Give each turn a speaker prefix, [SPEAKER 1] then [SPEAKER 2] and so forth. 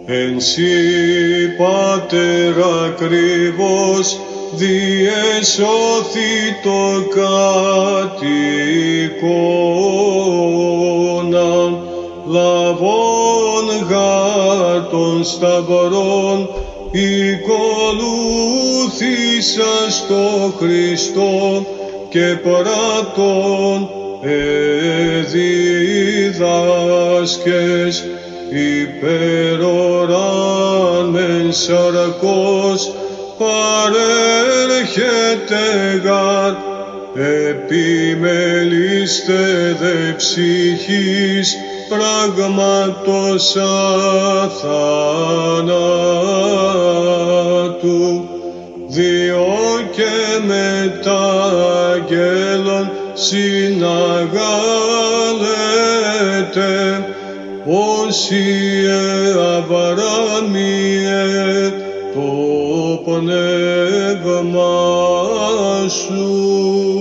[SPEAKER 1] εν σοι Πάτερ ακριβώς διεσώθη το κατοικώνα, λαβών γάρ των σταυρών οικολούθησας το Χριστό και πράττων εδιδάσκες υπεροράν μεν σαρκός παρέρχεται γάρ επιμελήστε δε ψυχής πράγματος αθανάτου, διό και μετά αγγέλων συναγάλετε όσιε αβαράμιε το πνεύμα σου.